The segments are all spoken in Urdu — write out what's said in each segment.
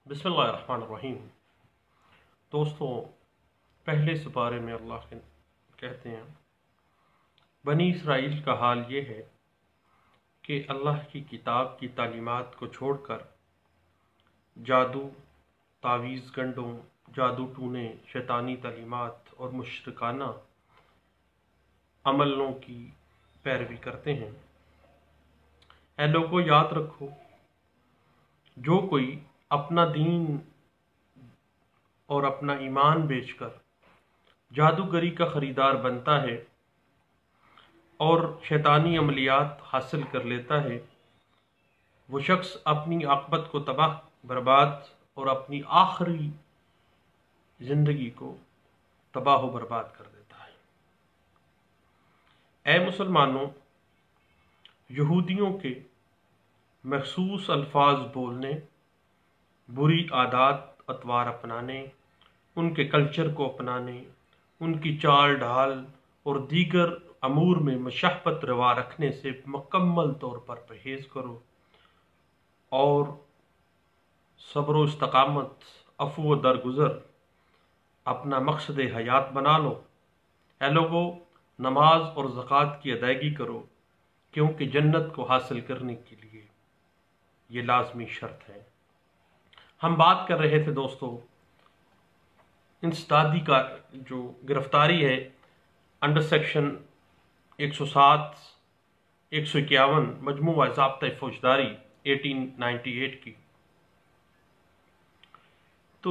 बिस्मिल्लाहिर्रहमानिर्रहीम। दोस्तों, पहले सिपारे में अल्लाह कहते हैं, बनी इसराइल का हाल ये है कि अल्लाह की किताब की तालीमात को छोड़कर जादू, तावीज़ गंडों, जादू टूने, शैतानी तालीमात और मुशरिकाना अमलों की पैरवी करते हैं। ऐ लोगों, याद रखो, जो कोई अपना दीन और अपना ईमान बेचकर जादूगरी का ख़रीदार बनता है और शैतानी अमलियात हासिल कर लेता है, वो शख्स अपनी आक़िबत को तबाह, बर्बाद और अपनी आखिरी ज़िंदगी को तबाह व बर्बाद कर देता है। ऐ मुसलमानों, यहूदियों के मखसूस अल्फाज बोलने, बुरी आदात अतवार अपनाने, उनके कल्चर को अपनाने, उनकी चाल ढाल और दीगर अमूर में मशहबत रवा रखने से मुकम्मल तौर पर परहेज़ करो और सब्र व इस्तकामत, अफ़्व व दरगुज़र अपना मकसद हयात बना लो। ऐ लोगों, नमाज और ज़कात की अदायगी करो, क्योंकि जन्नत को हासिल करने के लिए ये लाजमी शर्त है। हम बात कर रहे थे दोस्तों, इंसदादी का जो गिरफ्तारी है अंडर सेक्शन 107, 151 मजमूआ ज़ाब्ता फौजदारी 1898 की। तो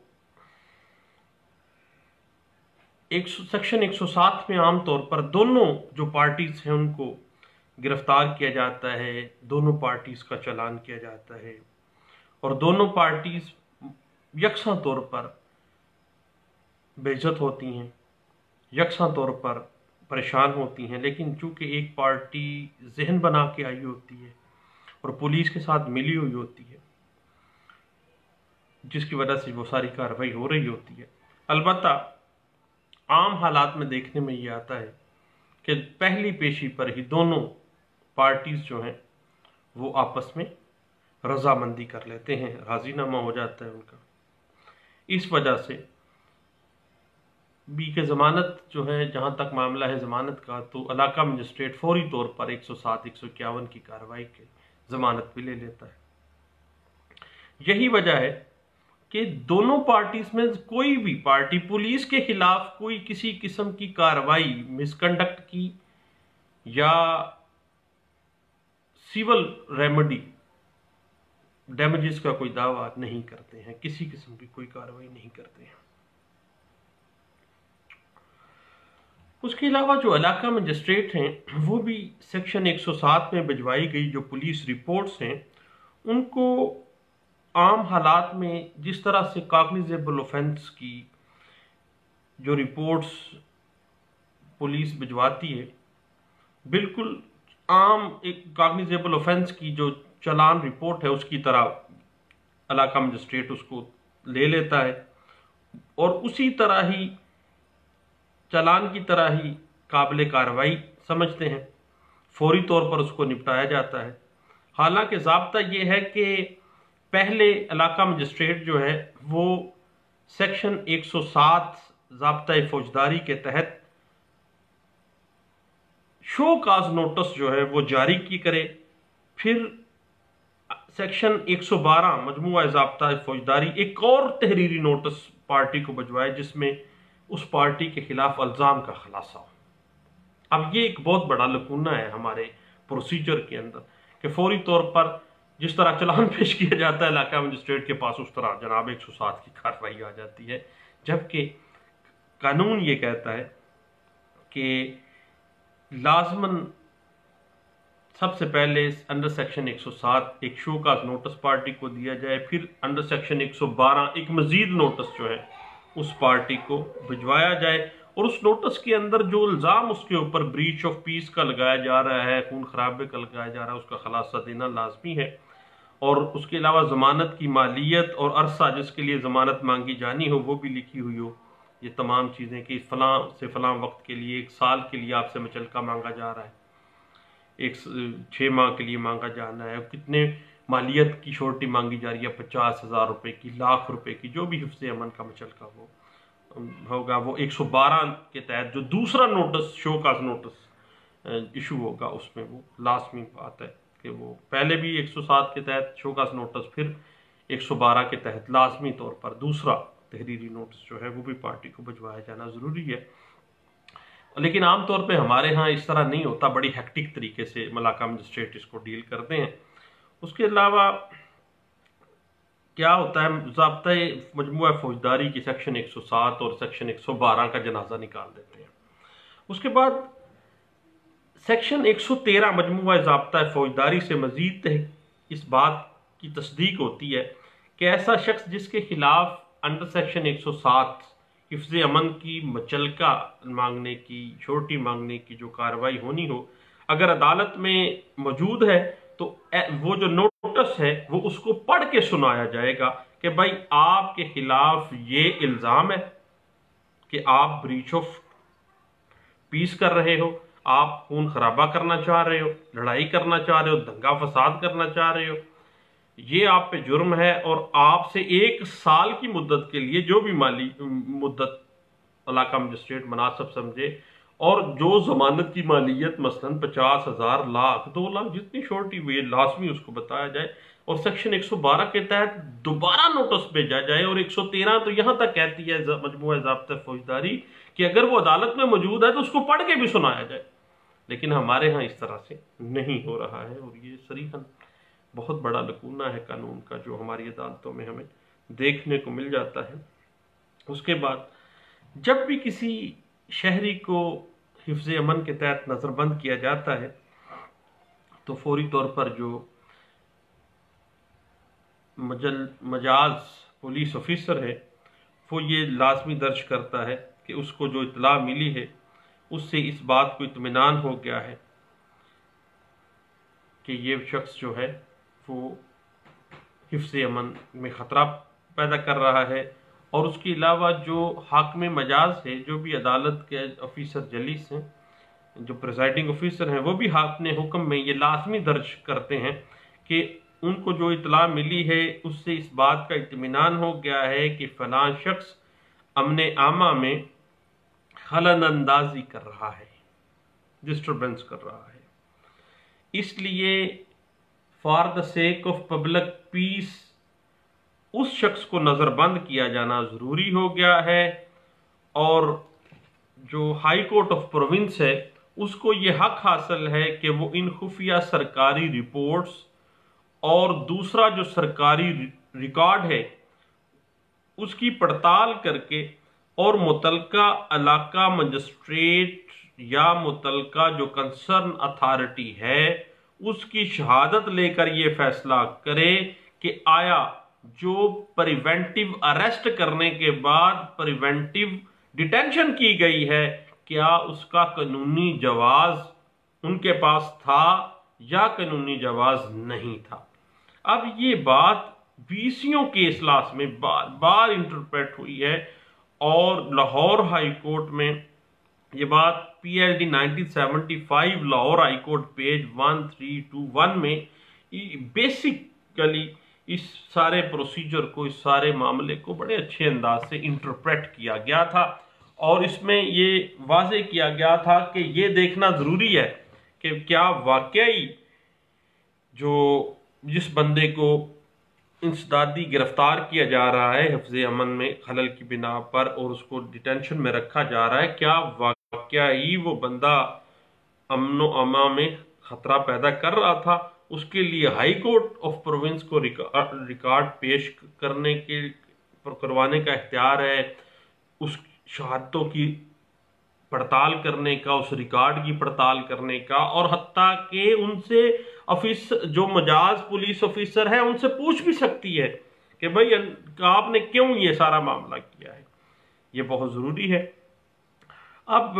सेक्शन 107 में आमतौर पर दोनों जो पार्टीज़ हैं उनको गिरफ्तार किया जाता है, दोनों पार्टीज़ का चालान किया जाता है और दोनों पार्टीज़ यकसा तौर पर बेइज्जत होती हैं, यकसा तौर पर परेशान होती हैं। लेकिन चूँकि एक पार्टी जहन बना के आई होती है और पुलिस के साथ मिली हुई होती है, जिसकी वजह से वो सारी कार्रवाई हो रही होती है। अलबत्ता आम हालात में देखने में ये आता है कि पहली पेशी पर ही दोनों पार्टीज़ जो हैं वो आपस में रजामंदी कर लेते हैं, राजीनामा हो जाता है उनका। इस वजह से बी के ज़मानत जो है, जहाँ तक मामला है ज़मानत का, तो इलाका मजिस्ट्रेट फौरी तौर पर 107, 151 की कार्रवाई के ज़मानत भी ले लेता है। यही वजह है कि दोनों पार्टीज़ में कोई भी पार्टी पुलिस के खिलाफ कोई किसी किस्म की कार्रवाई, मिसकंडक्ट की या सिविल रेमेडी, डैमेजेस का कोई दावा नहीं करते हैं, किसी किस्म की कोई कार्रवाई नहीं करते हैं। उसके अलावा जो इलाका मजिस्ट्रेट हैं वो भी सेक्शन 107 में भिजवाई गई जो पुलिस रिपोर्ट्स हैं उनको आम हालात में जिस तरह से कॉग्निजेबल ऑफेंस की जो रिपोर्ट्स पुलिस भिजवाती है, बिल्कुल आम एक कॉग्निजेबल ऑफेंस की जो चालान रिपोर्ट है उसकी तरह इलाका मजिस्ट्रेट उसको ले लेता है और उसी तरह ही चालान की तरह ही काबिल कार्रवाई समझते हैं, फौरी तौर पर उसको निपटाया जाता है। हालांकि ज़ाब्ता ये है कि पहले इलाका मजिस्ट्रेट जो है वो सेक्शन 107 ज़ाब्ता फौजदारी के तहत शो काज नोटिस जो है वो जारी की करे, फिर सेक्शन 112 मजमूआ ज़ाब्ता फौजदारी एक और तहरीरी नोटिस पार्टी को भिजवाए जिसमें उस पार्टी के खिलाफ अल्जाम का खुलासा हो। अब ये एक बहुत बड़ा लकूना है हमारे प्रोसीजर के अंदर कि फौरी तौर पर जिस तरह चालान पेश किया जाता है इलाका मजिस्ट्रेट के पास, उस तरह जनाब 107 की कार्रवाई आ जाती है, जबकि कानून ये कहता है कि लाजमन सबसे पहले अंडर सेक्शन 107 एक शो काज नोटिस पार्टी को दिया जाए, फिर अंडर सेक्शन 112 एक मजीद नोटिस जो है उस पार्टी को भिजवाया जाए और उस नोटिस के अंदर जो इल्ज़ाम उसके ऊपर ब्रीच ऑफ पीस का लगाया जा रहा है, खून खराबे का लगाया जा रहा है, उसका खुलासा देना लाजमी है। और उसके अलावा ज़मानत की मालियत और अरसा जिसके लिए ज़मानत मांगी जानी हो वो भी लिखी हुई हो। ये तमाम चीज़ें कि फ़लाँ से फ़लाँ वक्त के लिए 1 साल के लिए आपसे मुचलका मांगा जा रहा है, 6 माह के लिए मांगा जाना है, कितने مالیت کی شورٹی مانگی جا رہی ہے 50,000 روپے کی، لاکھ روپے کی، جو بھی حفظ امن کا مچلکا وہ ہوگا، وہ 112 کے تحت جو دوسرا notice show cause notice issue ہوگا اس میں وہ لازمی بات ہے کہ وہ پہلے بھی 107 کے تحت شو کاز نوٹس، پھر 112 کے تحت لازمی طور پر دوسرا تحریری نوٹس جو ہے وہ بھی پارٹی کو بھجوایا جانا ضروری ہے۔ لیکن عام طور پہ ہمارے ہاں اس طرح نہیں ہوتا، بڑی ہیکٹک طریقے سے ملاقہ مجسٹریٹ اس کو ڈیل کرتے ہیں۔ اس کے علاوہ کیا ہوتا ہے، ضابطۂ مجموعہ فوجداری کی سیکشن 107 اور سیکشن 112 کا جنازہ نکال دیتے ہیں۔ اس کے بعد سیکشن 113 مجموعہ ضابطۂ فوجداری سے مزید اس بات کی تصدیق ہوتی ہے کہ ایسا شخص جس کے خلاف انڈر سیکشن 107 حفظ امن کی مچلکہ مانگنے کی، شورٹی مانگنے کی جو کارروائی ہونی ہو، اگر عدالت میں موجود ہے تو وہ جو نوٹس ہے وہ اس کو پڑھ کے سنایا جائے گا کہ بھائی آپ کے خلاف یہ الزام ہے کہ آپ بریچ آف پیس کر رہے ہو، آپ خون خرابہ کرنا چاہ رہے ہو، لڑائی کرنا چاہ رہے ہو، دنگا فساد کرنا چاہ رہے ہو، یہ آپ پہ جرم ہے، اور آپ سے 1 سال کی مدت کے لیے جو بھی مالی مدت علاقہ مجسٹریٹ مناسب سمجھے، اور جو ضمانت کی مالیت مثلاً 50,000، لاکھ، 2 لاکھ جتنی شورٹی ہوئی لازمی اس کو بتایا جائے، اور سیکشن 112 کے تحت دوبارہ نوٹس بھیجا جائے، اور 113 تو یہاں تک کہتی ہے مجموعہ ضابطۂ فوجداری کہ اگر وہ عدالت میں موجود ہے تو اس کو پڑھ کے بھی سنایا جائے۔ لیکن ہمارے ہاں اس طرح سے نہیں ہو رہا ہے، اور یہ صریحاً بہت بڑا لکونہ ہے قانون کا جو ہماری عدالتوں میں ہمیں دیکھنے کو مل جاتا ہے۔ اس کے بعد جب بھی کسی شہری کو حفظ امن کے تحت نظر بند کیا جاتا ہے تو فوری طور پر جو مجاز پولیس آفیسر ہے وہ یہ لازمی درج کرتا ہے کہ اس کو جو اطلاع ملی ہے اس سے اس بات کو اطمینان ہو گیا ہے کہ یہ شخص جو ہے وہ حفظ امن میں خطرہ پیدا کر رہا ہے، اور اس کے علاوہ جو حاکم مجاز ہے، جو بھی عدالت کے آفیسر جلیس ہیں، جو پریزائڈنگ آفیسر ہیں، وہ بھی اپنے حکم میں یہ لازمی درج کرتے ہیں کہ ان کو جو اطلاع ملی ہے اس سے اس بات کا اطمینان ہو گیا ہے کہ فلاں شخص امن عامہ میں خلل اندازی کر رہا ہے، ڈسٹربنس کر رہا ہے، اس لیے for the sake of public peace اس شخص کو نظر بند کیا جانا ضروری ہو گیا ہے، اور جو ہائی کورٹ آف پروونس ہے اس کو یہ حق حاصل ہے کہ وہ ان خفیہ سرکاری رپورٹس اور دوسرا جو سرکاری ریکارڈ ہے اس کی پڑتال کر کے اور متعلقہ علاقہ مجسٹریٹ یا متعلقہ جو کنسرن اتھارٹی ہے اس کی شہادت لے کر یہ فیصلہ کرے کہ آیا جو پریونٹیو اریسٹ کرنے کے بعد پریونٹیو ڈیٹینشن کی گئی ہے کیا اس کا قانونی جواز ان کے پاس تھا یا قانونی جواز نہیں تھا۔ اب یہ بات 20 کے اجلاس میں بار بار انٹرپریٹ ہوئی ہے، اور لاہور ہائی کورٹ میں یہ بات PLD 1975 Lahore high court page 1321 میں بیسیکلی اس سارے پروسیجر کو، اس سارے معاملے کو بڑے اچھے انداز سے انٹرپریٹ کیا گیا تھا، اور اس میں یہ واضح کیا گیا تھا کہ یہ دیکھنا ضروری ہے کہ کیا واقعی جو جس بندے کو انسدادی گرفتار کیا جا رہا ہے حفظ امن میں خلل کی بنا پر اور اس کو ڈیٹینشن میں رکھا جا رہا ہے، کیا واقعی وہ بندہ امن و امان میں خطرہ پیدا کر رہا تھا۔ اس کے لیے ہائی کورٹ آف پروونس کو ریکارڈ پیش کروانے کا اختیار ہے، اس شہادتوں کی پڑتال کرنے کا، اس ریکارڈ کی پڑتال کرنے کا، اور حتیٰ کہ ان سے جو مجاز پولیس آفیسر ہے ان سے پوچھ بھی سکتی ہے کہ بھئی آپ نے کیوں یہ سارا معاملہ کیا ہے۔ یہ بہت ضروری ہے۔ اب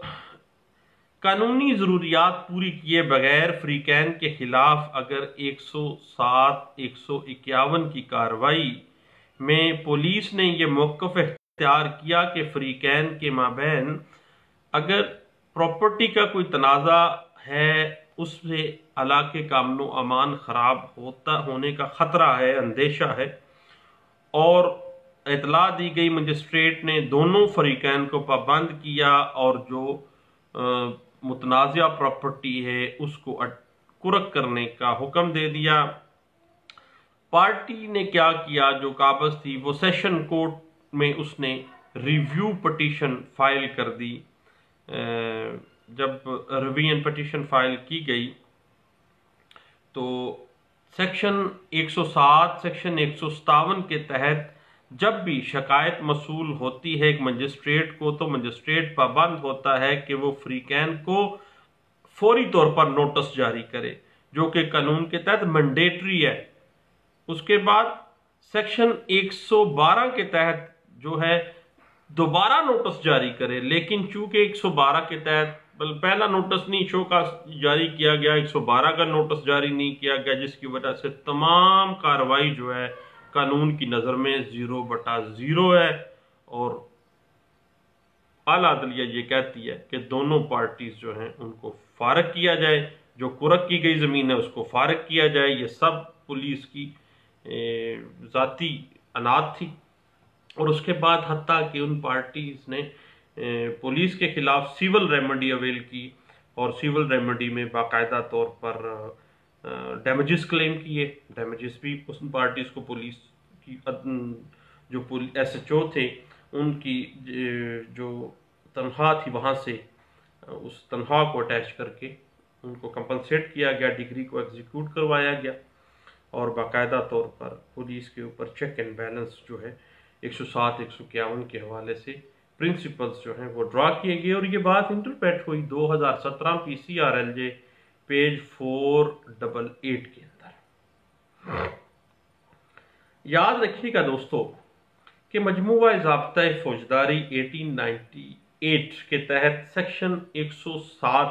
قانونی ضروریات پوری کیے بغیر فریقین کے خلاف اگر 107 151 کی کارروائی میں پولیس نے یہ موقف اختیار کیا کہ فریقین کے مابین اگر پراپرٹی کا کوئی تنازع ہے اس سے علاقے کا امن و امان خراب ہونے کا خطرہ ہے، اندیشہ ہے، اور اطلاع دی گئی مجسٹریٹ نے دونوں فریقین کو پابند کیا اور جو متنازعہ پراپرٹی ہے اس کو کرک کرنے کا حکم دے دیا۔ پارٹی نے کیا کیا، جو قابض تھی وہ سیشن کورٹ میں اس نے ریویو پٹیشن فائل کر دی۔ جب ریویژن پٹیشن فائل کی گئی تو سیکشن 107 سیکشن 157 کے تحت جب بھی شکایت موصول ہوتی ہے ایک مجسٹریٹ کو، تو مجسٹریٹ پابند ہوتا ہے کہ وہ فریقین کو فوری طور پر نوٹس جاری کرے، جو کہ قانون کے تحت مینڈیٹری ہے۔ اس کے بعد سیکشن 112 کے تحت جو ہے دوبارہ نوٹس جاری کرے، لیکن چونکہ 112 کے تحت پہلا نوٹس نہیں شو کا جاری کیا گیا، 112 کا نوٹس جاری نہیں کیا گیا، جس کی وجہ سے تمام کارروائی جو ہے قانون کی نظر میں 0/0 ہے، اور اعلیٰ عدلیہ یہ کہتی ہے کہ دونوں پارٹیز جو ہیں ان کو فارغ کیا جائے، جو کرک کی گئی زمین ہے اس کو فارغ کیا جائے۔ یہ سب پولیس کی ذاتی انات تھی، اور اس کے بعد حتیٰ کہ ان پارٹیز نے پولیس کے خلاف سیول ریمیڈی اویل کی، اور سیول ریمیڈی میں باقاعدہ طور پر ڈیمیجز کلیم کیے۔ ڈیمیجز بھی اس پارٹیز کو پولیس کی جو ایس ایچ او تھے ان کی جو تنخواہ تھی وہاں سے اس تنخواہ کو اٹیچ کر کے ان کو کمپنسیٹ کیا گیا، ڈگری کو ایگزیکیوٹ کروایا گیا، اور باقاعدہ طور پر پولیس کے اوپر چیک اینڈ بیلنس جو ہے 107 151 کے حوالے سے پرنسپلز جو ہیں وہ ڈرا کیے گئے، اور یہ بات انٹرپریٹ ہوئی 2017 PCRLJ پیج 488 کے اندر۔ یاد رکھیے گا دوستو کہ مجموعہ ضابطۂ فوجداری 1898 کے تحت سیکشن 107،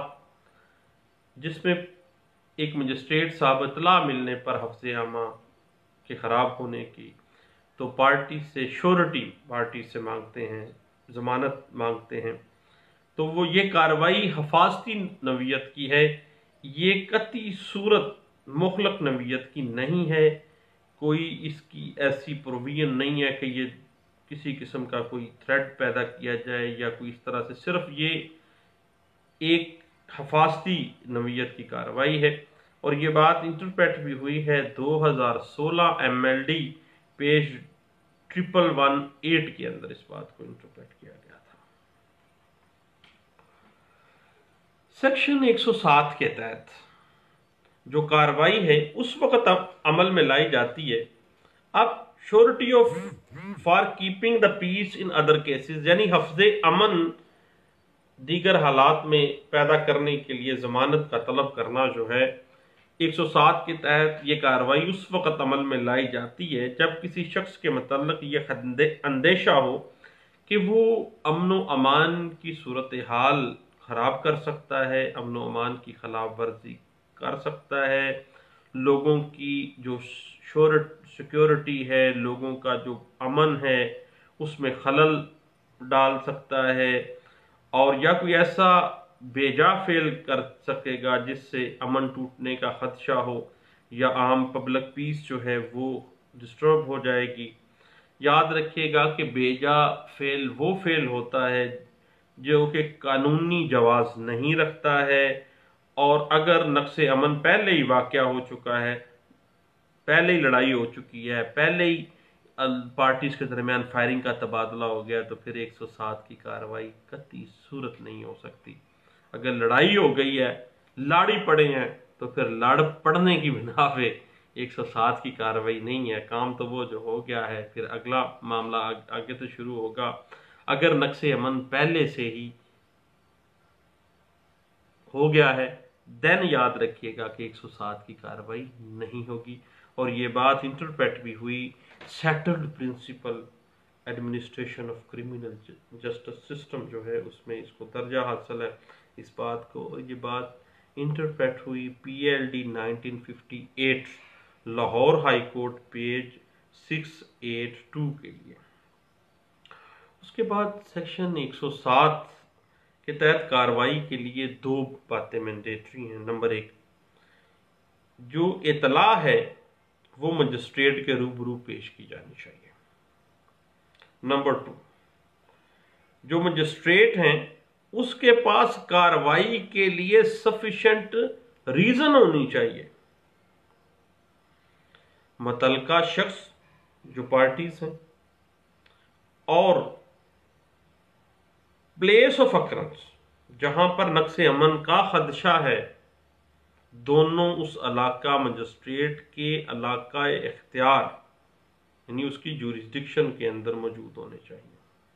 جس میں ایک مجسٹریٹ صاحب اطلاع ملنے پر حفظ عامہ کے خراب ہونے کی تو پارٹی سے شورٹی پارٹی سے مانگتے ہیں، ضمانت مانگتے ہیں، تو وہ یہ کارروائی حفاظتی نوعیت کی ہے، یہ قطعی صورت مخلق نوعیت کی نہیں ہے، کوئی اس کی ایسی پروویژن نہیں ہے کہ یہ کسی قسم کا کوئی تھریٹ پیدا کیا جائے یا کوئی اس طرح سے، صرف یہ ایک حفاظتی نوعیت کی کارروائی ہے، اور یہ بات انٹرپریٹ بھی ہوئی ہے 2016 MLD پیج 1118 کے اندر اس بات کو انٹرپریٹ کیا گیا تھا۔ سیکشن 107 کے تحت جو کارروائی ہے اس وقت عمل میں لائی جاتی ہے اب surety of for keeping the peace in other cases, یعنی حفظ امن دیگر حالات میں پیدا کرنے کے لیے ضمانت کا طلب کرنا جو ہے 107 کے تحت یہ کارروائی اس وقت عمل میں لائی جاتی ہے جب کسی شخص کے متعلق یہ اندیشہ ہو کہ وہ امن و امان کی صورتحال خراب کر سکتا ہے، امن و امان کی خلاف ورزی کر سکتا ہے، لوگوں کی جو سیکیورٹی ہے، لوگوں کا جو امن ہے اس میں خلل ڈال سکتا ہے، اور یا کوئی ایسا بے جا فعل کر سکے گا جس سے امن ٹوٹنے کا خدشہ ہو یا عام پبلک پیس جو ہے وہ ڈسٹرب ہو جائے گی۔ یاد رکھیے گا کہ بے جا فعل وہ فعل ہوتا ہے جو کہ قانونی جواز نہیں رکھتا ہے، اور اگر نقص امن پہلے ہی واقع ہو چکا ہے، پہلے ہی لڑائی ہو چکی ہے، پہلے ہی پارٹیز کے درمیان فائرنگ کا تبادلہ ہو گیا، تو پھر 107 کی کارروائی قطعی صورت نہیں ہو سکتی۔ اگر لڑائی ہو گئی ہے، لاڑی پڑے ہیں، تو پھر لڑ پڑنے کی بنا پہ 107 کی کارروائی نہیں ہے، کام تو وہ جو ہو گیا ہے، پھر اگلا معاملہ آگے سے شروع ہوگا۔ اگر نقص امن پہلے سے ہی ہو گیا ہے دین یاد رکھیے گا کہ 107 کی کارروائی نہیں ہوگی، اور یہ بات انٹرپریٹ بھی ہوئی settled principle administration of criminal justice system جو ہے اس میں اس کو درجہ حاصل ہے اس بات کو، اور یہ بات انٹرپریٹ ہوئی PLD 1958 Lahore high court page 682 کے لیے۔ اس کے بعد سیکشن 107 کے تحت کارروائی کے لیے دو باتیں مینڈیٹری ہیں۔ نمبر 1، جو اطلاع ہے وہ مجسٹریٹ کے روبرو پیش کی جانی چاہیے۔ نمبر 2، جو مجسٹریٹ ہیں اس کے پاس کارروائی کے لیے سفیشینٹ ریزن ہونی چاہیے۔ متعلقہ شخص جو پارٹیز ہیں اور پلیس آف اکرنس جہاں پر نقص امن کا خدشہ ہے، دونوں اس علاقہ مجسٹریٹ کے علاقہ اختیار یعنی اس کی جورسڈکشن کے اندر موجود ہونے چاہیے۔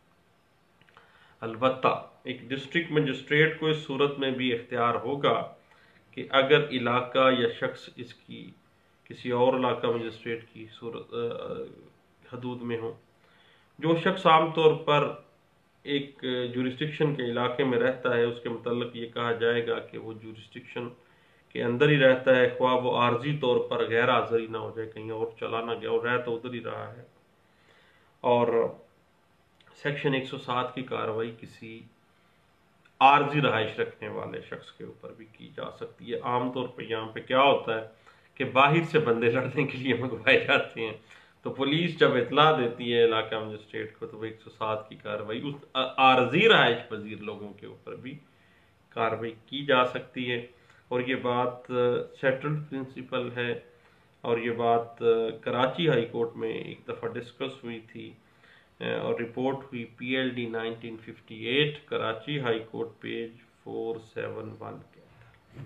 البتہ ایک ڈسٹرکٹ مجسٹریٹ کو اس صورت میں بھی اختیار ہوگا کہ اگر علاقہ یا شخص اس کی کسی اور علاقہ مجسٹریٹ کی حدود میں ہو۔ جو شخص عام طور پر ایک جورسڈکشن کے علاقے میں رہتا ہے اس کے متعلق یہ کہا جائے گا کہ وہ جورسڈکشن کے اندر ہی رہتا ہے، خواہ وہ عارضی طور پر غیر حاضری نہ ہو جائے، کہیں اور چلا نہ گیا اور رہ تو ادھر ہی رہا ہے۔ اور سیکشن 107 کی کارروائی کسی عارضی رہائش رکھنے والے شخص کے اوپر بھی کی جا سکتی ہے۔ عام طور پہ یہاں پہ کیا ہوتا ہے کہ باہر سے بندے لڑنے کے لیے منگوائے جاتے ہیں، تو پولیس جب اطلاع دیتی ہے علاقہ مجسٹریٹ کو تو وہ 107 کی کارروائی اس عارضی رہائش پذیر لوگوں کے اوپر بھی کارروائی کی جا سکتی ہے۔ اور یہ بات سیٹلڈ پرنسپل ہے، اور یہ بات کراچی ہائی کورٹ میں ایک دفعہ ڈسکس ہوئی تھی اور رپورٹ ہوئی PLD 1958 Karachi high court page 471 کے اندر۔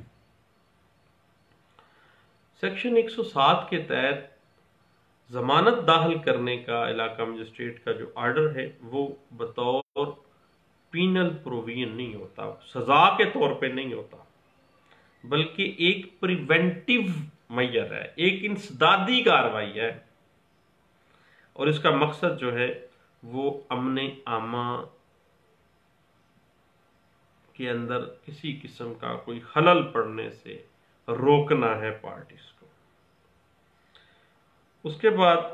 سیکشن 107 کے تحت ضمانت داخل کرنے کا علاقہ مجسٹریٹ کا جو آرڈر ہے وہ بطور پینل پروویژن نہیں ہوتا، سزا کے طور پہ نہیں ہوتا، بلکہ ایک پریونٹیو میجر ہے، ایک انسدادی کارروائی ہے، اور اس کا مقصد جو ہے وہ امن عامہ کے اندر کسی قسم کا کوئی خلل پڑنے سے روکنا ہے پارٹیز کو۔ اس کے بعد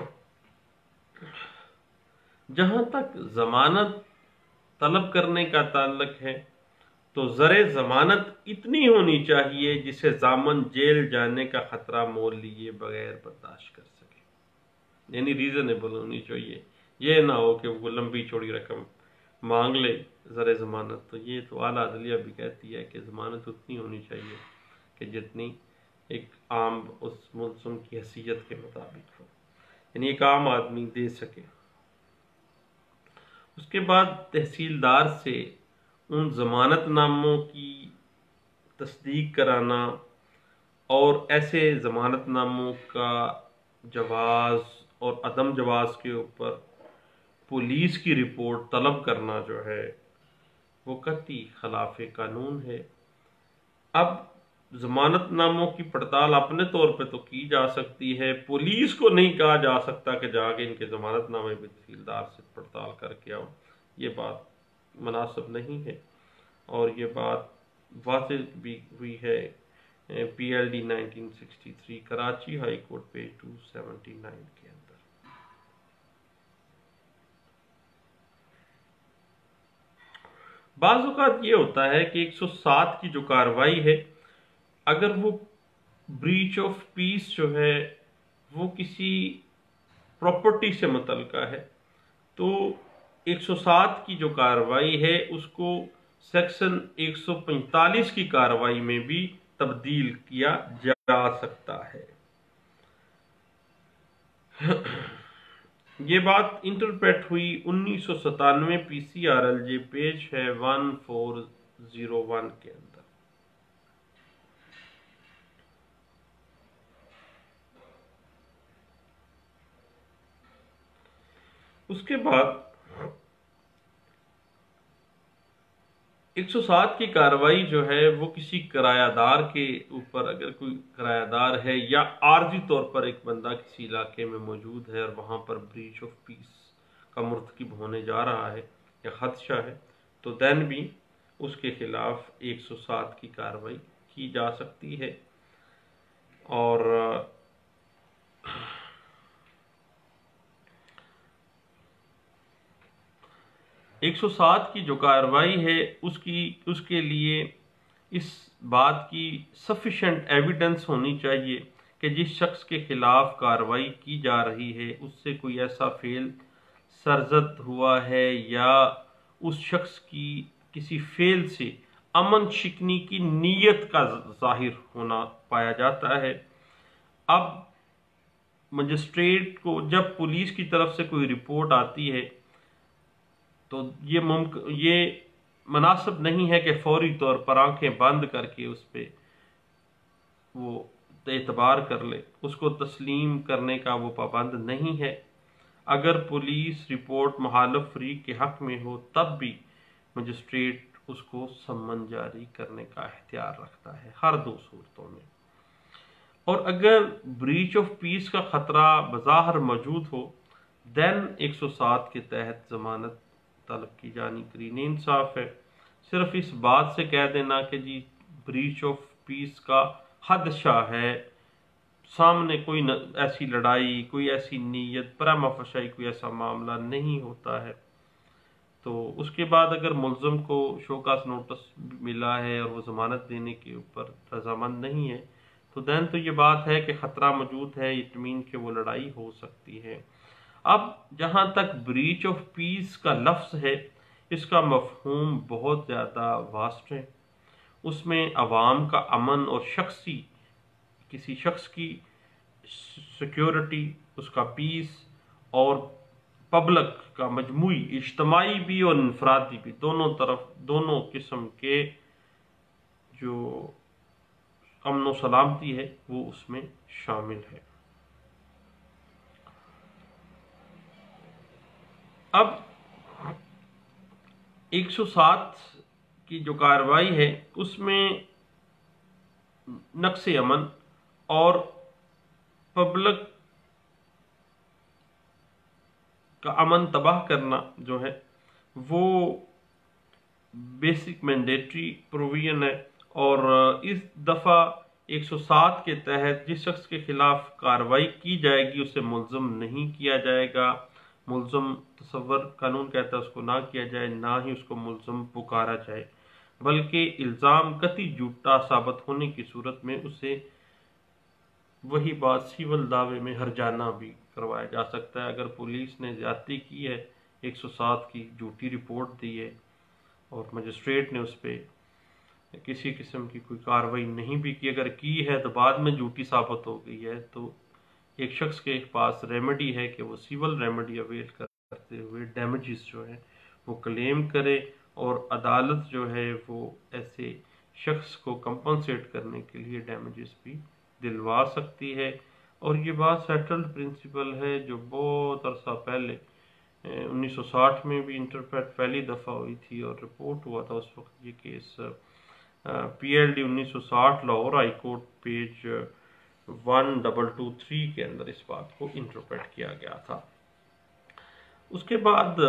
جہاں تک ضمانت طلب کرنے کا تعلق ہے تو زر ضمانت اتنی ہونی چاہیے جسے ضامن جیل جانے کا خطرہ مول لیے بغیر برداشت کر سکے، یعنی ریزنیبل ہونی چاہیے۔ یہ نہ ہو کہ وہ لمبی چوڑی رقم مانگ لے زر ضمانت، تو یہ تو اعلیٰ عدلیہ بھی کہتی ہے کہ ضمانت اتنی ہونی چاہیے کہ جتنی ایک عام اس ملزم کی حیثیت کے مطابق ہو، یعنی ایک عام آدمی دے سکے۔ اس کے بعد تحصیلدار سے ان ضمانت ناموں کی تصدیق کرانا اور ایسے ضمانت ناموں کا جواز اور عدم جواز کے اوپر پولیس کی رپورٹ طلب کرنا جو ہے وہ قطعی خلاف قانون ہے۔ اب ضمانت ناموں کی پڑتال اپنے طور پہ تو کی جا سکتی ہے، پولیس کو نہیں کہا جا سکتا کہ جا کے ان کے ضمانت نامے بھی تحصیلدار سے پڑتال کر کے آؤ، یہ بات مناسب نہیں ہے، اور یہ بات واضح بھی ہوئی ہے PLD 1963 Karachi high court page 279 کے اندر۔ بعض اوقات یہ ہوتا ہے کہ 107 کی جو کارروائی ہے اگر وہ بریچ آف پیس جو ہے وہ کسی پراپرٹی سے متعلقہ ہے تو 107 کی جو کارروائی ہے اس کو سیکشن 145 کی کارروائی میں بھی تبدیل کیا جا سکتا ہے۔ یہ بات انٹرپریٹ ہوئی 1997 PCRLJ پیج ہے 1401 کے اندر۔ اس کے بعد 107 کی کارروائی جو ہے وہ کسی کرایہ دار کے اوپر، اگر کوئی کرایہ دار ہے یا عارضی طور پر ایک بندہ کسی علاقے میں موجود ہے اور وہاں پر بریچ آف پیس کا مرتکب ہونے جا رہا ہے یا خدشہ ہے، تو دین بھی اس کے خلاف 107 کی کارروائی کی جا سکتی ہے۔ اور 107 کی جو کارروائی ہے اس کے لیے اس بات کی سفیشینٹ ایویڈنس ہونی چاہیے کہ جس شخص کے خلاف کارروائی کی جا رہی ہے اس سے کوئی ایسا فعل سرزد ہوا ہے یا اس شخص کی کسی فعل سے امن شکنی کی نیت کا ظاہر ہونا پایا جاتا ہے۔ اب مجسٹریٹ کو جب پولیس کی طرف سے کوئی رپورٹ آتی ہے تو یہ مناسب نہیں ہے کہ فوری طور پر آنکھیں بند کر کے اس پہ وہ اعتبار کر لے، اس کو تسلیم کرنے کا وہ پابند نہیں ہے۔ اگر پولیس رپورٹ مخالف فریق کے حق میں ہو تب بھی مجسٹریٹ اس کو سمن جاری کرنے کا اختیار رکھتا ہے ہر دو صورتوں میں۔ اور اگر بریچ آف پیس کا خطرہ بظاہر موجود ہو دین 107 کے تحت ضمانت طلب کی جانی قرین انصاف ہے۔ صرف اس بات سے کہہ دینا کہ جی بریچ آف پیس کا خدشہ ہے، سامنے کوئی ایسی لڑائی، کوئی ایسی نیت، پرامہ فشائی کوئی ایسا معاملہ نہیں ہوتا ہے، تو اس کے بعد اگر ملزم کو شوکاز نوٹس ملا ہے اور وہ ضمانت دینے کے اوپر رضامند نہیں ہے تو دین تو یہ بات ہے کہ خطرہ موجود ہے، اٹ مین کہ وہ لڑائی ہو سکتی ہے۔ اب جہاں تک بریچ آف پیس کا لفظ ہے اس کا مفہوم بہت زیادہ واسٹ ہے، اس میں عوام کا امن اور کسی شخص کی سیکیورٹی، اس کا پیس اور پبلک کا مجموعی اجتماعی بھی اور انفرادی بھی دونوں قسم کے جو امن و سلامتی ہے وہ اس میں شامل ہے۔ اب 107 کی جو کارروائی ہے اس میں نقص امن اور پبلک کا امن تباہ کرنا جو ہے وہ بیسک مینڈیٹری پروویژن ہے، اور اس دفعہ 107 کے تحت جس شخص کے خلاف کارروائی کی جائے گی اسے ملزم نہیں کیا جائے گا۔ ملزم تصور قانون کہتا ہے اس کو نہ کیا جائے، نہ ہی اس کو ملزم پکارا جائے، بلکہ الزام قطعی جھوٹا ثابت ہونے کی صورت میں اسے وہی بات سیول دعوے میں ہرجانہ بھی کروایا جا سکتا ہے۔ اگر پولیس نے زیادتی کی ہے، 107 کی جھوٹی رپورٹ دی ہے اور مجسٹریٹ نے اس پہ کسی قسم کی کوئی کارروائی نہیں بھی کی، اگر کی ہے تو بعد میں جھوٹی ثابت ہو گئی ہے، تو ایک شخص کے پاس ریمیڈی ہے کہ وہ سیول ریمیڈی اویل کرتے ہوئے ڈیمیجز جو ہے وہ کلیم کرے، اور عدالت جو ہے وہ ایسے شخص کو کمپنسیٹ کرنے کے لیے ڈیمیجز بھی دلوا سکتی ہے۔ اور یہ بات سیٹلڈ پرنسپل ہے جو بہت عرصہ پہلے 1960 میں بھی انٹرپریٹ پہلی دفعہ ہوئی تھی اور رپورٹ ہوا تھا اس وقت یہ case P L D 1960 Lahore high court page 1223 کے اندر اس بات کو انٹرپریٹ کیا گیا تھا۔ اس کے بعد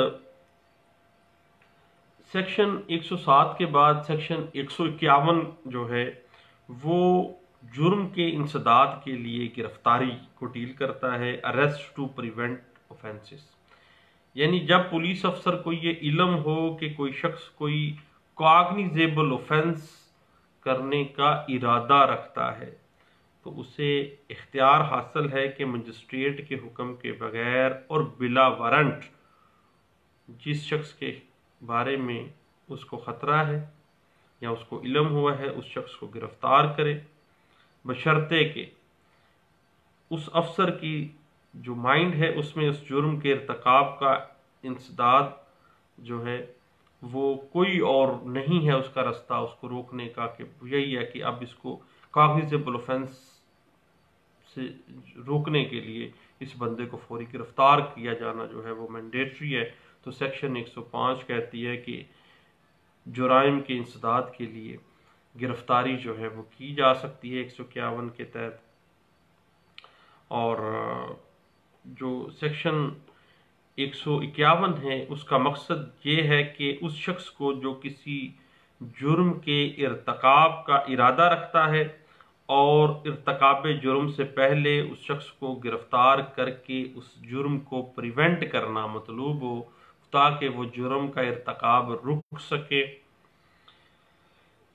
سیکشن 107 کے بعد سیکشن 151 جو ہے وہ جرم کے انسداد کے لیے گرفتاری کو ڈیل کرتا ہے، اریسٹ ٹو پریونٹ اوفینسز، یعنی جب پولیس افسر کو یہ علم ہو کہ کوئی شخص کوئی کاگنیزیبل اوفینس کرنے کا ارادہ رکھتا ہے تو اسے اختیار حاصل ہے کہ مجسٹریٹ کے حکم کے بغیر اور بلا وارنٹ جس شخص کے بارے میں اس کو خطرہ ہے یا اس کو علم ہوا ہے اس شخص کو گرفتار کرے، بشرطے کہ اس افسر کی جو مائنڈ ہے اس میں اس جرم کے ارتکاب کا انسداد جو ہے وہ کوئی اور نہیں ہے، اس کا رستہ اس کو روکنے کا کہ یہی ہے کہ اب اس کو کاگنیزیبل اوفینس سے روکنے کے لیے اس بندے کو فوری گرفتار کیا جانا جو ہے وہ مینڈیٹری ہے۔ تو سیکشن 105 کہتی ہے کہ جرائم کے انسداد کے لیے گرفتاری جو ہے وہ کی جا سکتی ہے 151 کے تحت۔ اور جو سیکشن 151 ہے اس کا مقصد یہ ہے کہ اس شخص کو جو کسی جرم کے ارتکاب کا ارادہ رکھتا ہے اور ارتکاب جرم سے پہلے اس شخص کو گرفتار کر کے اس جرم کو پریونٹ کرنا مطلوب ہو تاکہ وہ جرم کا ارتکاب رک سکے۔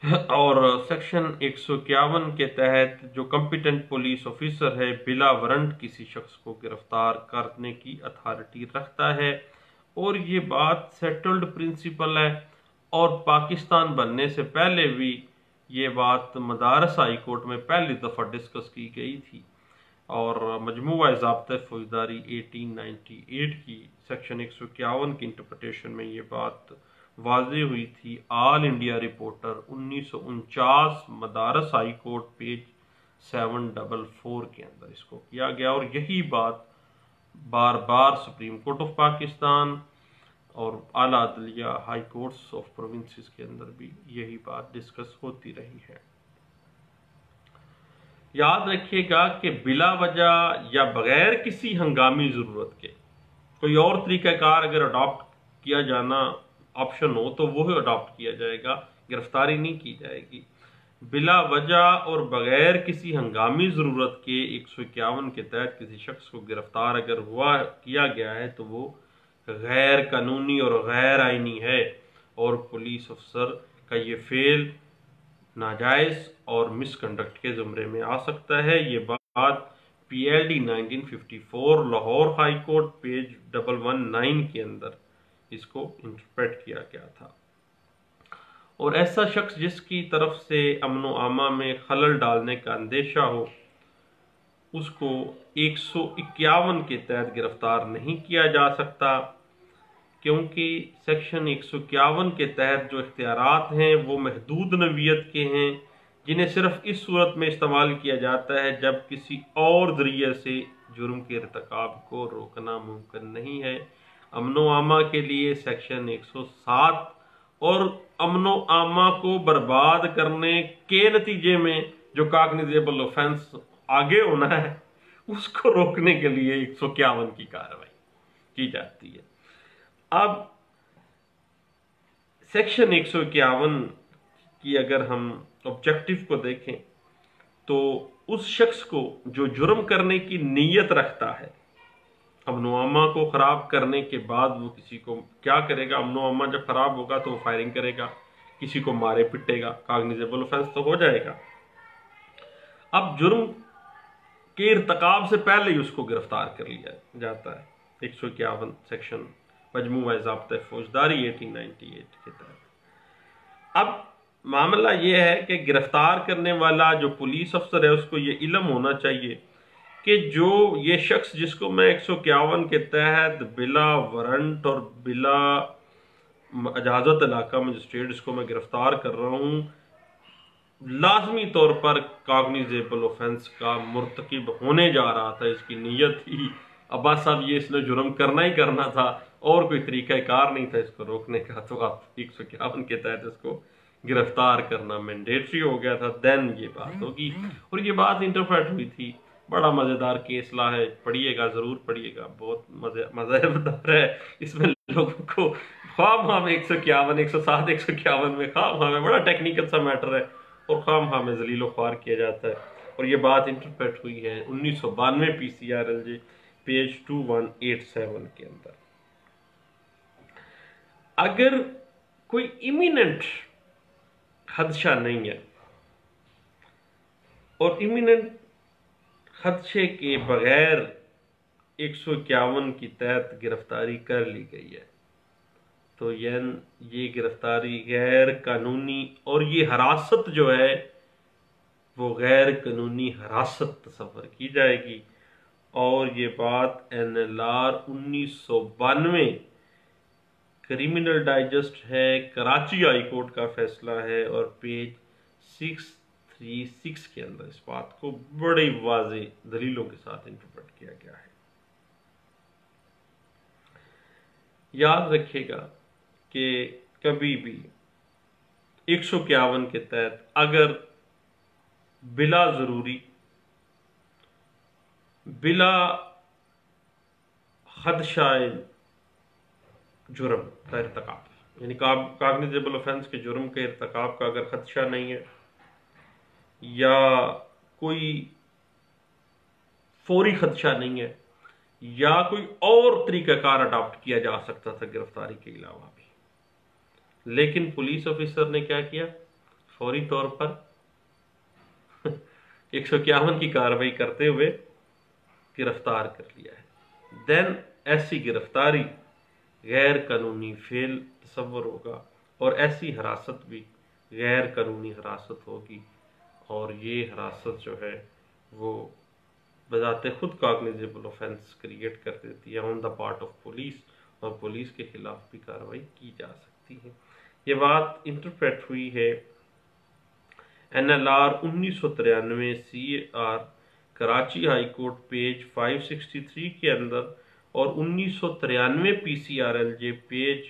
اور سیکشن 151 کے تحت جو کمپیٹنٹ پولیس آفیسر ہے بلا وارنٹ کسی شخص کو گرفتار کرنے کی اتھارٹی رکھتا ہے، اور یہ بات سیٹلڈ پرنسپل ہے، اور پاکستان بننے سے پہلے بھی یہ بات مدارس ہائی کورٹ میں پہلی دفعہ ڈسکس کی گئی تھی، اور مجموعہ ضابطۂ فوجداری 1898 کی سیکشن 151 کی انٹرپریٹیشن میں یہ بات واضح ہوئی تھی۔ آل انڈیا رپورٹر 1949 مدارس ہائی کورٹ پیج 744 کے اندر اس کو کیا گیا، اور یہی بات بار بار سپریم کورٹ آف پاکستان اور اعلیٰ عدلیہ ہائی کورٹس آف پروونسز کے اندر بھی یہی بات ڈسکس ہوتی رہی ہے۔ یاد رکھیے گا کہ بلا وجہ یا بغیر کسی ہنگامی ضرورت کے کوئی اور طریقہ کار اگر اڈاپٹ کیا جانا آپشن ہو تو وہ اڈاپٹ کیا جائے گا، گرفتاری نہیں کی جائے گی۔ بلا وجہ اور بغیر کسی ہنگامی ضرورت کے 151 کے تحت کسی شخص کو گرفتار اگر کیا گیا ہے تو وہ غیر قانونی اور غیر آئینی ہے، اور پولیس افسر کا یہ فعل ناجائز اور مس کنڈکٹ کے زمرے میں آ سکتا ہے۔ یہ بات P L D 1954 Lahore high court page 119 کے اندر اس کو انٹرپریٹ کیا گیا تھا، اور ایسا شخص جس کی طرف سے امن و امان میں خلل ڈالنے کا اندیشہ ہو اس کو 151 کے تحت گرفتار نہیں کیا جا سکتا، کیونکہ سیکشن 151 کے تحت جو اختیارات ہیں وہ محدود نوعیت کے ہیں، جنہیں صرف اس صورت میں استعمال کیا جاتا ہے جب کسی اور ذریعے سے جرم کے ارتکاب کو روکنا ممکن نہیں ہے۔ امن و امان کے لیے سیکشن 107 اور امن و امان کو برباد کرنے کے نتیجے میں جو کاگنیزیبل آفینس آگے ہونا ہے اس کو روکنے کے لیے 151 کی کارروائی کی جاتی ہے۔ اب سیکشن 151 کی اگر ہم آبجیکٹو کو دیکھیں تو اس شخص کو جو جرم کرنے کی نیت رکھتا ہے، امن و امان کو خراب کرنے کے بعد وہ کسی کو کیا کرے گا، امن و امان جب خراب ہوگا تو وہ فائرنگ کرے گا، کسی کو مارے پٹے گا، کاگنیزیبل آفینس تو ہو جائے گا۔ اب جرم کے ارتکاب سے پہلے ہی اس کو گرفتار کر لیا جاتا ہے 151 سیکشن مجموعہ ضابطۂ فوجداری 1898 کے تحت۔ اب معاملہ یہ ہے کہ گرفتار کرنے والا جو پولیس افسر ہے اس کو یہ علم ہونا چاہیے کہ جو یہ شخص جس کو میں 151 کے تحت بلا وارنٹ اور بلا اجازت علاقہ مجسٹریٹ جس کو میں گرفتار کر رہا ہوں لازمی طور پر کاگنیزیبل آفینس کا مرتکب ہونے جا رہا تھا، اس کی نیت ہی عباس صاحب یہ اس نے جرم کرنا ہی کرنا تھا اور کوئی طریقہ کار نہیں تھا اس کو روکنے کا، تو آپ 151 کے تحت اس کو گرفتار کرنا مینڈیٹری ہو گیا تھا۔ دین یہ بات ہوگی، اور یہ بات انٹرپریٹ ہوئی تھی۔ بڑا مزیدار کیس لا ہے، پڑھیے گا، ضرور پڑھیے گا، بہت مزیدار ہے۔ اس میں لوگوں کو خواہ میں 151 107 151 میں خواہ میں بڑا ٹیکنیکل سا میٹر ہے اور خواہ میں ذلیل و خوار کیا جاتا ہے، اور یہ بات انٹرپریٹ ہوئی ہے 1992 P C R L J page 2187 کے اندر۔ اگر کوئی امییننٹ خدشہ نہیں ہے اور امییننٹ خدشے کے بغیر 151 کی تحت گرفتاری کر لی گئی ہے تو یہ گرفتاری غیر قانونی، اور یہ حراست جو ہے وہ غیر قانونی حراست تصور کی جائے گی، اور یہ بات N L R 1992 criminal digest ہے، کراچی ہائی کورٹ کا فیصلہ ہے، اور پیج 636 کے اندر اس بات کو بڑی واضح دلیلوں کے ساتھ انٹرپریٹ کیا گیا ہے۔ یاد رکھیے گا کہ کبھی بھی 151 کے تحت اگر بلا ضروری، بلا خدشہ جرم کا ارتکاب، یعنی کاگنیزیبل آفینس کے جرم کے ارتکاب کا اگر خدشہ نہیں ہے یا کوئی فوری خدشہ نہیں ہے یا کوئی اور طریقہ کار اڈاپٹ کیا جا سکتا تھا گرفتاری کے علاوہ بھی، لیکن پولیس آفیسر نے کیا کیا، فوری طور پر 151 کی کارروائی کرتے ہوئے گرفتار کر لیا ہے۔ دین ایسی گرفتاری غیر قانونی فعل تصور ہوگا، اور ایسی حراست بھی غیر قانونی حراست ہوگی، اور یہ حراست جو ہے وہ بذات خود کاگنیزیبل آفینس کریٹ کر دیتی ہے on the part of police, اور پولیس کے خلاف بھی کارروائی کی جا سکتی ہے۔ یہ بات انٹرپریٹ ہوئی ہے NLR 1993 CAR Karachi high court page 563 کے اندر، اور 1993 PCRLJ پیج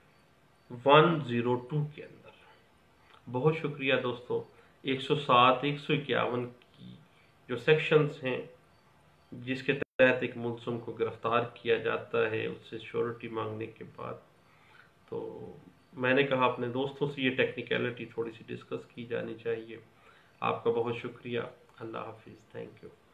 102 کے اندر۔ بہت شکریہ دوستو۔ 107 151 کی جو سیکشنز ہیں جس کے تحت ایک ملزم کو گرفتار کیا جاتا ہے اس سے شیورٹی مانگنے کے بعد، تو میں نے کہا اپنے دوستوں سے یہ ٹیکنیکلٹی تھوڑی سی ڈسکس کی جانی چاہیے۔ آپ کا بہت شکریہ۔ اللہ حافظ۔ Thank you.